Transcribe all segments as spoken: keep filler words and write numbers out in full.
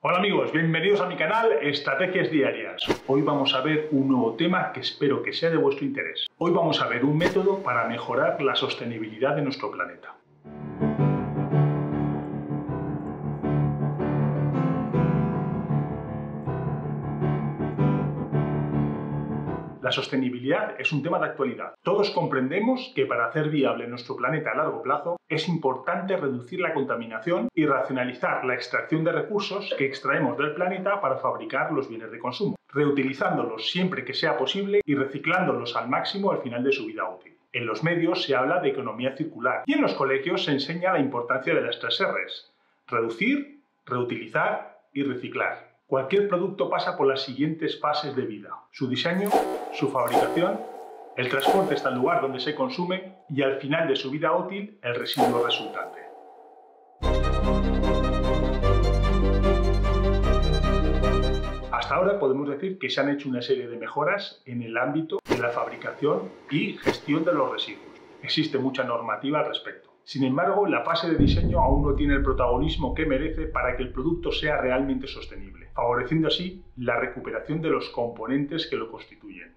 Hola amigos, bienvenidos a mi canal Estrategias Diarias. Hoy vamos a ver un nuevo tema que espero que sea de vuestro interés. Hoy vamos a ver un método para mejorar la sostenibilidad de nuestro planeta. La sostenibilidad es un tema de actualidad. Todos comprendemos que para hacer viable nuestro planeta a largo plazo es importante reducir la contaminación y racionalizar la extracción de recursos que extraemos del planeta para fabricar los bienes de consumo, reutilizándolos siempre que sea posible y reciclándolos al máximo al final de su vida útil. En los medios se habla de economía circular y en los colegios se enseña la importancia de las tres erres: reducir, reutilizar y reciclar. Cualquier producto pasa por las siguientes fases de vida: su diseño, su fabricación, el transporte hasta el lugar donde se consume y al final de su vida útil el residuo resultante. Hasta ahora podemos decir que se han hecho una serie de mejoras en el ámbito de la fabricación y gestión de los residuos. Existe mucha normativa al respecto. Sin embargo, la fase de diseño aún no tiene el protagonismo que merece para que el producto sea realmente sostenible, favoreciendo así la recuperación de los componentes que lo constituyen.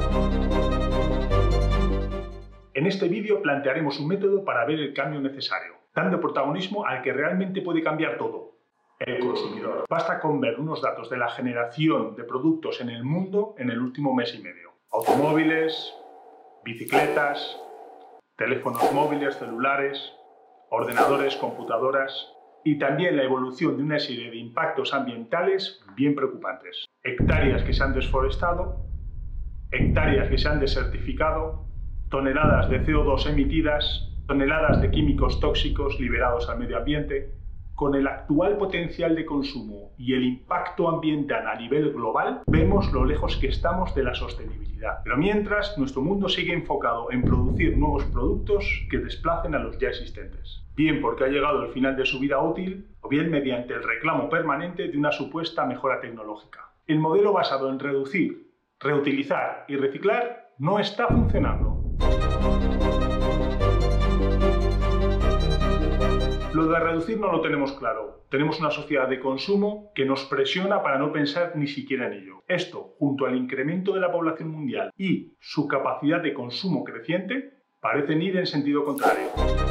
En este vídeo plantearemos un método para ver el cambio necesario, dando protagonismo al que realmente puede cambiar todo: el consumidor. Basta con ver unos datos de la generación de productos en el mundo en el último mes y medio. Automóviles, bicicletas, teléfonos móviles, celulares, ordenadores, computadoras y también la evolución de una serie de impactos ambientales bien preocupantes. Hectáreas que se han desforestado, hectáreas que se han desertificado, toneladas de C O dos emitidas, toneladas de químicos tóxicos liberados al medio ambiente. Con el actual potencial de consumo y el impacto ambiental a nivel global, vemos lo lejos que estamos de la sostenibilidad. Pero mientras, nuestro mundo sigue enfocado en producir nuevos productos que desplacen a los ya existentes. Bien porque ha llegado el final de su vida útil, o bien mediante el reclamo permanente de una supuesta mejora tecnológica. El modelo basado en reducir, reutilizar y reciclar no está funcionando. Lo de reducir no lo tenemos claro. Tenemos una sociedad de consumo que nos presiona para no pensar ni siquiera en ello. Esto, junto al incremento de la población mundial y su capacidad de consumo creciente, parecen ir en sentido contrario.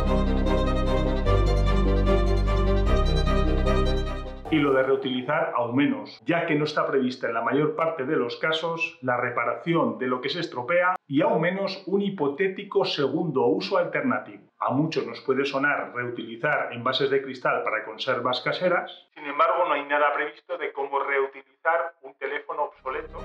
Y lo de reutilizar aún menos, ya que no está prevista en la mayor parte de los casos la reparación de lo que se estropea y aún menos un hipotético segundo uso alternativo. A muchos nos puede sonar reutilizar envases de cristal para conservas caseras, sin embargo no hay nada previsto de cómo reutilizar un teléfono obsoleto.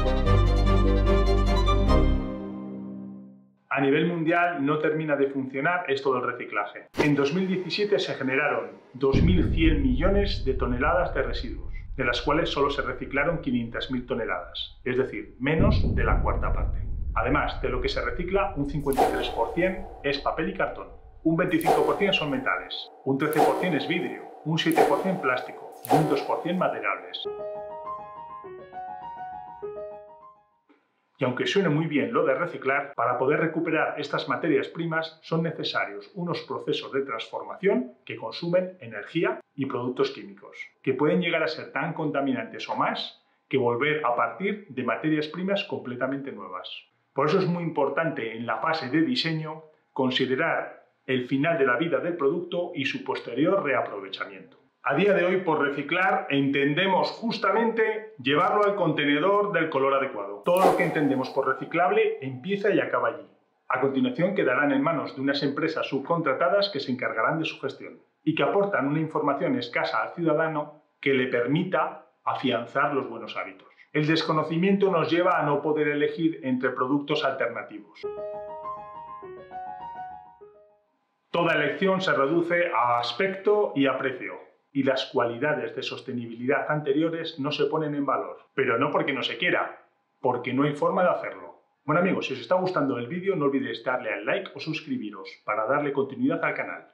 A nivel mundial no termina de funcionar esto del reciclaje. En dos mil diecisiete se generaron dos mil cien millones de toneladas de residuos, de las cuales solo se reciclaron quinientas mil toneladas, es decir, menos de la cuarta parte. Además, de lo que se recicla, un cincuenta y tres por cien es papel y cartón, un veinticinco por cien son metales, un trece por cien es vidrio, un siete por cien plástico y un dos por cien materiales. Y aunque suene muy bien lo de reciclar, para poder recuperar estas materias primas son necesarios unos procesos de transformación que consumen energía y productos químicos, que pueden llegar a ser tan contaminantes o más que volver a partir de materias primas completamente nuevas. Por eso es muy importante en la fase de diseño considerar el final de la vida del producto y su posterior reaprovechamiento. A día de hoy, por reciclar, entendemos justamente llevarlo al contenedor del color adecuado. Todo lo que entendemos por reciclable empieza y acaba allí. A continuación quedarán en manos de unas empresas subcontratadas que se encargarán de su gestión y que aportan una información escasa al ciudadano que le permita afianzar los buenos hábitos. El desconocimiento nos lleva a no poder elegir entre productos alternativos. Toda elección se reduce a aspecto y a precio, y las cualidades de sostenibilidad anteriores no se ponen en valor, pero no porque no se quiera, porque no hay forma de hacerlo. Bueno amigos, si os está gustando el vídeo no olvidéis darle al like o suscribiros para darle continuidad al canal.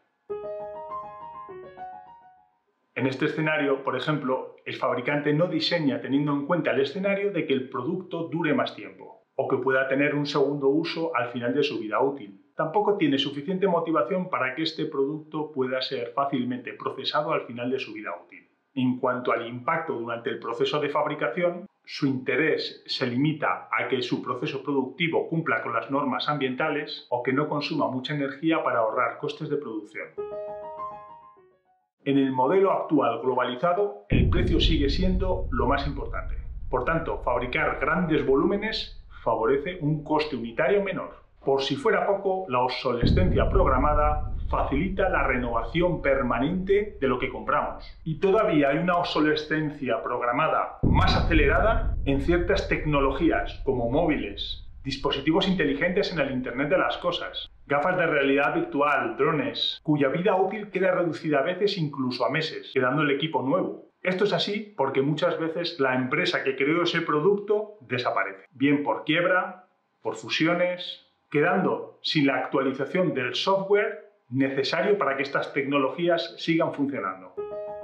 En este escenario, por ejemplo, el fabricante no diseña teniendo en cuenta el escenario de que el producto dure más tiempo o que pueda tener un segundo uso al final de su vida útil. Tampoco tiene suficiente motivación para que este producto pueda ser fácilmente procesado al final de su vida útil. En cuanto al impacto durante el proceso de fabricación, su interés se limita a que su proceso productivo cumpla con las normas ambientales o que no consuma mucha energía para ahorrar costes de producción. En el modelo actual globalizado, el precio sigue siendo lo más importante. Por tanto, fabricar grandes volúmenes favorece un coste unitario menor. Por si fuera poco, la obsolescencia programada facilita la renovación permanente de lo que compramos. Y todavía hay una obsolescencia programada más acelerada en ciertas tecnologías como móviles, dispositivos inteligentes en el Internet de las cosas, gafas de realidad virtual, drones, cuya vida útil queda reducida a veces incluso a meses, quedando el equipo nuevo. Esto es así porque muchas veces la empresa que creó ese producto desaparece, bien por quiebra, por fusiones, quedando sin la actualización del software necesario para que estas tecnologías sigan funcionando.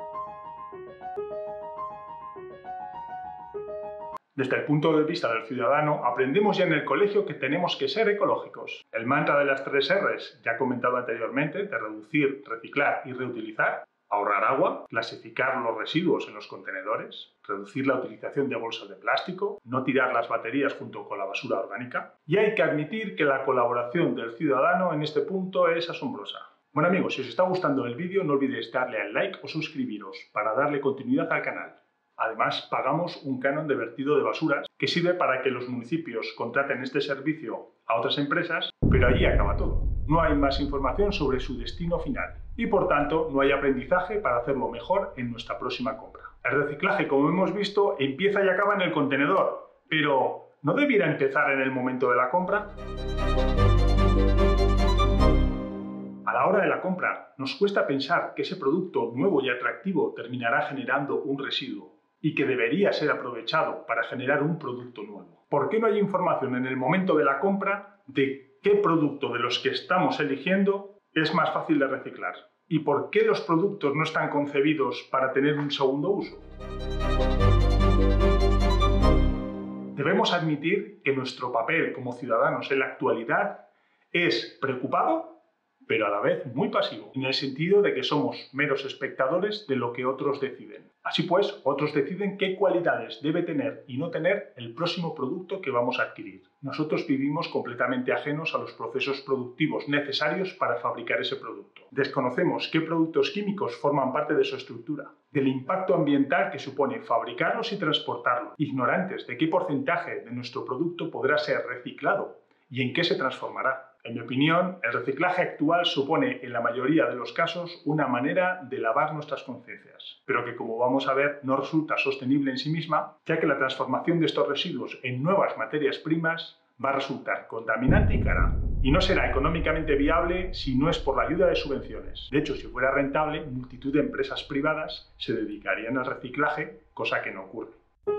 Desde el punto de vista del ciudadano, aprendemos ya en el colegio que tenemos que ser ecológicos. El mantra de las tres erres, ya comentado anteriormente, de reducir, reciclar y reutilizar, ahorrar agua, clasificar los residuos en los contenedores, reducir la utilización de bolsas de plástico, no tirar las baterías junto con la basura orgánica. Y hay que admitir que la colaboración del ciudadano en este punto es asombrosa. Bueno amigos, si os está gustando el vídeo no olvidéis darle al like o suscribiros para darle continuidad al canal. Además, pagamos un canon de vertido de basuras que sirve para que los municipios contraten este servicio a otras empresas, pero allí acaba todo. No hay más información sobre su destino final y, por tanto, no hay aprendizaje para hacerlo mejor en nuestra próxima compra. El reciclaje, como hemos visto, empieza y acaba en el contenedor, pero ¿no debiera empezar en el momento de la compra? A la hora de la compra, nos cuesta pensar que ese producto nuevo y atractivo terminará generando un residuo y que debería ser aprovechado para generar un producto nuevo. ¿Por qué no hay información en el momento de la compra de qué producto de los que estamos eligiendo es más fácil de reciclar? ¿Y por qué los productos no están concebidos para tener un segundo uso? Debemos admitir que nuestro papel como ciudadanos en la actualidad es preocupado, pero a la vez muy pasivo, en el sentido de que somos meros espectadores de lo que otros deciden. Así pues, otros deciden qué cualidades debe tener y no tener el próximo producto que vamos a adquirir. Nosotros vivimos completamente ajenos a los procesos productivos necesarios para fabricar ese producto. Desconocemos qué productos químicos forman parte de su estructura, del impacto ambiental que supone fabricarlos y transportarlos, ignorantes de qué porcentaje de nuestro producto podrá ser reciclado y en qué se transformará. En mi opinión, el reciclaje actual supone en la mayoría de los casos una manera de lavar nuestras conciencias, pero que como vamos a ver no resulta sostenible en sí misma, ya que la transformación de estos residuos en nuevas materias primas va a resultar contaminante y cara, y no será económicamente viable si no es por la ayuda de subvenciones. De hecho, si fuera rentable, multitud de empresas privadas se dedicarían al reciclaje, cosa que no ocurre.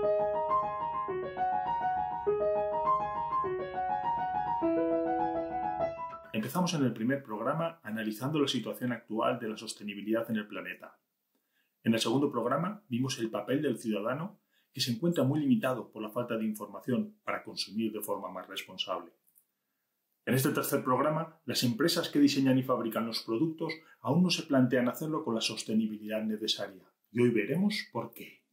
Empezamos en el primer programa analizando la situación actual de la sostenibilidad en el planeta. En el segundo programa vimos el papel del ciudadano, que se encuentra muy limitado por la falta de información para consumir de forma más responsable. En este tercer programa, las empresas que diseñan y fabrican los productos aún no se plantean hacerlo con la sostenibilidad necesaria. Y hoy veremos por qué.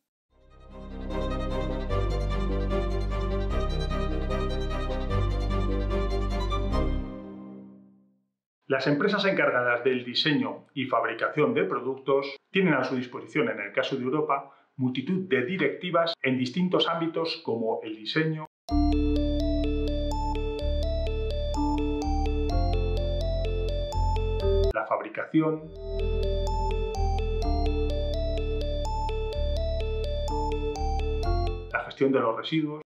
Las empresas encargadas del diseño y fabricación de productos tienen a su disposición, en el caso de Europa, multitud de directivas en distintos ámbitos como el diseño, la fabricación, la gestión de los residuos.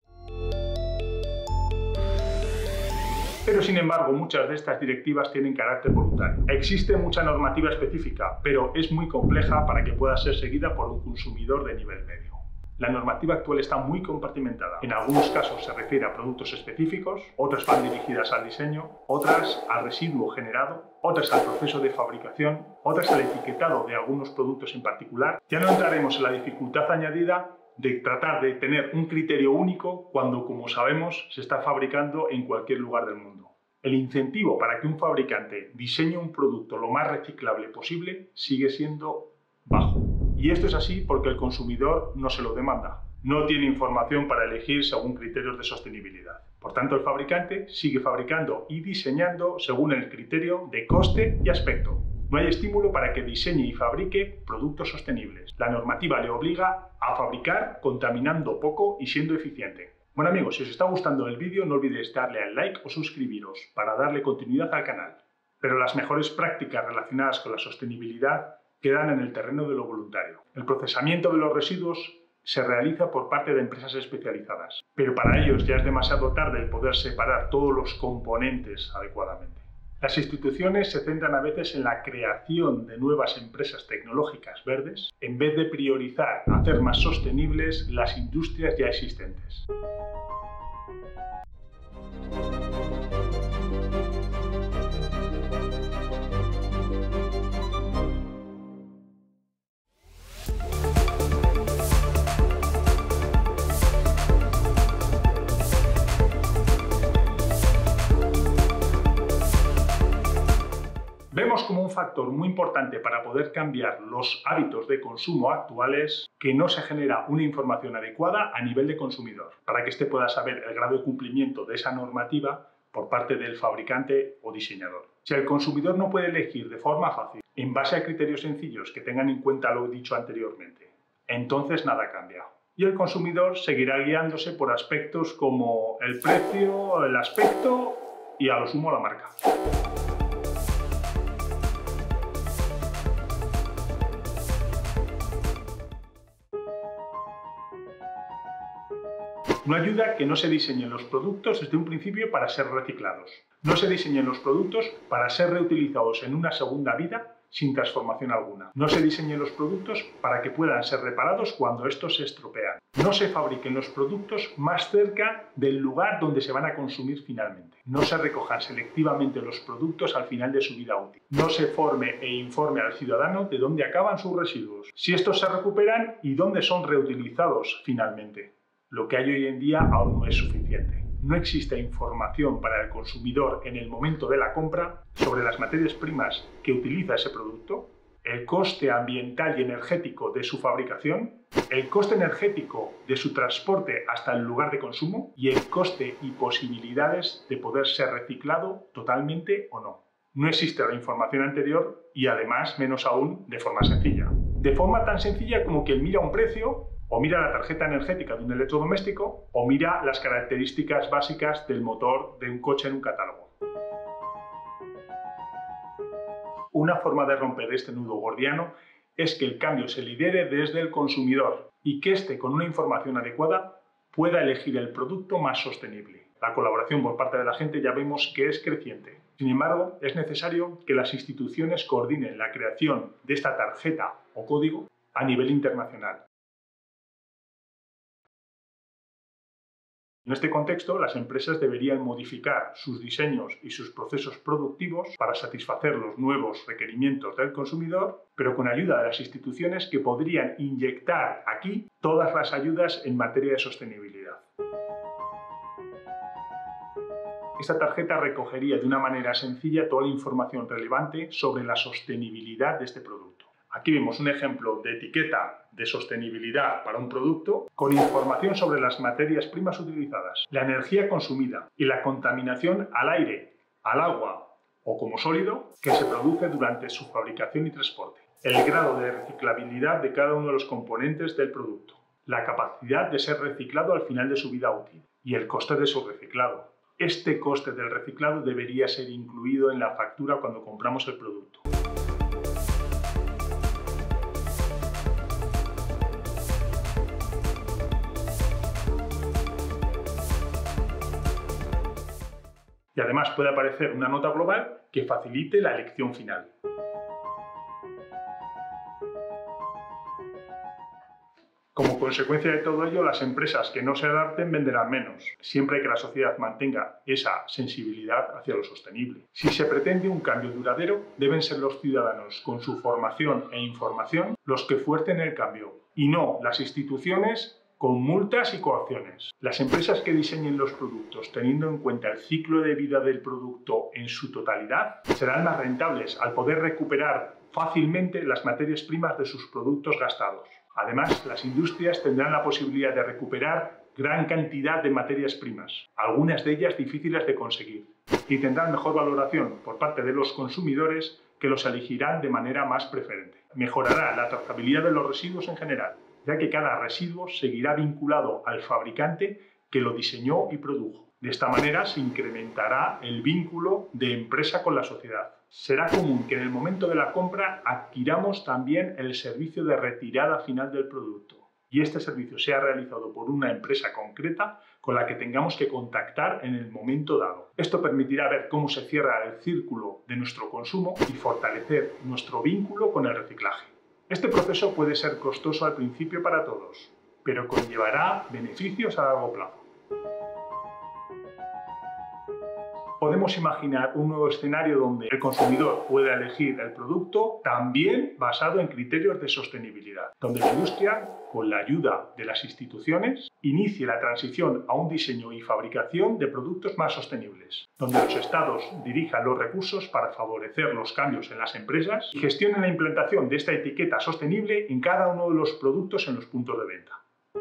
Pero, sin embargo, muchas de estas directivas tienen carácter voluntario. Existe mucha normativa específica, pero es muy compleja para que pueda ser seguida por un consumidor de nivel medio. La normativa actual está muy compartimentada. En algunos casos se refiere a productos específicos, otras van dirigidas al diseño, otras al residuo generado, otras al proceso de fabricación, otras al etiquetado de algunos productos en particular. Ya no entraremos en la dificultad añadida de tratar de tener un criterio único cuando, como sabemos, se está fabricando en cualquier lugar del mundo. El incentivo para que un fabricante diseñe un producto lo más reciclable posible sigue siendo bajo Y esto es así porque el consumidor no se lo demanda. No tiene información para elegir según criterios de sostenibilidad. Por tanto, el fabricante sigue fabricando y diseñando según el criterio de coste y aspecto. No hay estímulo para que diseñe y fabrique productos sostenibles. La normativa le obliga a fabricar contaminando poco y siendo eficiente. Bueno amigos, si os está gustando el vídeo no olvidéis darle al like o suscribiros para darle continuidad al canal. Pero las mejores prácticas relacionadas con la sostenibilidad quedan en el terreno de lo voluntario. El procesamiento de los residuos se realiza por parte de empresas especializadas, pero para ellos ya es demasiado tarde el poder separar todos los componentes adecuadamente. Las instituciones se centran a veces en la creación de nuevas empresas tecnológicas verdes en vez de priorizar hacer más sostenibles las industrias ya existentes. Vemos como un factor muy importante para poder cambiar los hábitos de consumo actuales que no se genera una información adecuada a nivel de consumidor, para que éste pueda saber el grado de cumplimiento de esa normativa por parte del fabricante o diseñador. Si el consumidor no puede elegir de forma fácil, en base a criterios sencillos que tengan en cuenta lo dicho anteriormente, entonces nada cambia. Y el consumidor seguirá guiándose por aspectos como el precio, el aspecto y a lo sumo la marca. No ayuda que no se diseñen los productos desde un principio para ser reciclados. No se diseñen los productos para ser reutilizados en una segunda vida sin transformación alguna. No se diseñen los productos para que puedan ser reparados cuando estos se estropean. No se fabriquen los productos más cerca del lugar donde se van a consumir finalmente. No se recojan selectivamente los productos al final de su vida útil. No se forme e informe al ciudadano de dónde acaban sus residuos, si estos se recuperan y dónde son reutilizados finalmente. Lo que hay hoy en día aún no es suficiente. No existe información para el consumidor en el momento de la compra sobre las materias primas que utiliza ese producto, el coste ambiental y energético de su fabricación, el coste energético de su transporte hasta el lugar de consumo y el coste y posibilidades de poder ser reciclado totalmente o no. No existe la información anterior y además, menos aún, de forma sencilla. De forma tan sencilla como que él mira un precio, o mira la tarjeta energética de un electrodoméstico, o mira las características básicas del motor de un coche en un catálogo. Una forma de romper este nudo gordiano es que el cambio se lidere desde el consumidor y que éste, con una información adecuada, pueda elegir el producto más sostenible. La colaboración por parte de la gente ya vemos que es creciente. Sin embargo, es necesario que las instituciones coordinen la creación de esta tarjeta o código a nivel internacional. En este contexto, las empresas deberían modificar sus diseños y sus procesos productivos para satisfacer los nuevos requerimientos del consumidor, pero con ayuda de las instituciones que podrían inyectar aquí todas las ayudas en materia de sostenibilidad. Esta tarjeta recogería de una manera sencilla toda la información relevante sobre la sostenibilidad de este producto. Aquí vemos un ejemplo de etiqueta de sostenibilidad para un producto con información sobre las materias primas utilizadas, la energía consumida y la contaminación al aire, al agua o como sólido que se produce durante su fabricación y transporte, el grado de reciclabilidad de cada uno de los componentes del producto, la capacidad de ser reciclado al final de su vida útil y el coste de su reciclado. Este coste del reciclado debería ser incluido en la factura cuando compramos el producto. Y además puede aparecer una nota global que facilite la elección final. Como consecuencia de todo ello, las empresas que no se adapten venderán menos, siempre que la sociedad mantenga esa sensibilidad hacia lo sostenible. Si se pretende un cambio duradero, deben ser los ciudadanos, con su formación e información, los que fuercen el cambio, y no las instituciones con multas y coacciones. Las empresas que diseñen los productos teniendo en cuenta el ciclo de vida del producto en su totalidad serán más rentables al poder recuperar fácilmente las materias primas de sus productos gastados. Además, las industrias tendrán la posibilidad de recuperar gran cantidad de materias primas, algunas de ellas difíciles de conseguir, y tendrán mejor valoración por parte de los consumidores que los elegirán de manera más preferente. Mejorará la trazabilidad de los residuos en general, ya que cada residuo seguirá vinculado al fabricante que lo diseñó y produjo. De esta manera se incrementará el vínculo de empresa con la sociedad. Será común que en el momento de la compra adquiramos también el servicio de retirada final del producto y este servicio sea realizado por una empresa concreta con la que tengamos que contactar en el momento dado. Esto permitirá ver cómo se cierra el círculo de nuestro consumo y fortalecer nuestro vínculo con el reciclaje. Este proceso puede ser costoso al principio para todos, pero conllevará beneficios a largo plazo. Podemos imaginar un nuevo escenario donde el consumidor pueda elegir el producto también basado en criterios de sostenibilidad, donde la industria, con la ayuda de las instituciones, inicie la transición a un diseño y fabricación de productos más sostenibles, donde los estados dirijan los recursos para favorecer los cambios en las empresas y gestionen la implantación de esta etiqueta sostenible en cada uno de los productos en los puntos de venta.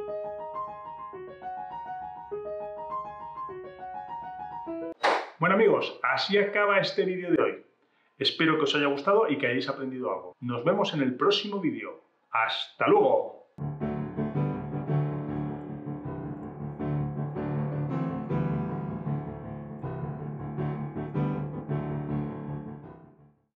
Bueno amigos, así acaba este vídeo de hoy. Espero que os haya gustado y que hayáis aprendido algo. Nos vemos en el próximo vídeo. ¡Hasta luego!